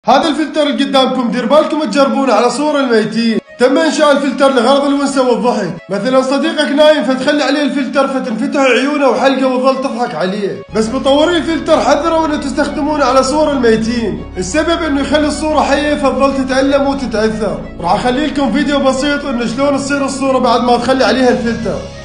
هذا الفلتر اللي قدامكم دير بالكم تجربونه على صور الميتين. تم انشاء الفلتر لغرض الونسه والضحك، مثلا صديقك نايم فتخلي عليه الفلتر فتنفتح عيونه وحلقه وتظل تضحك عليه، بس مطورين الفلتر حذروا انه تستخدمونه على صور الميتين، السبب انه يخلي الصوره حيه فتظل تتألم وتتأثر. راح اخلي لكم فيديو بسيط انه شلون تصير الصوره بعد ما تخلي عليها الفلتر.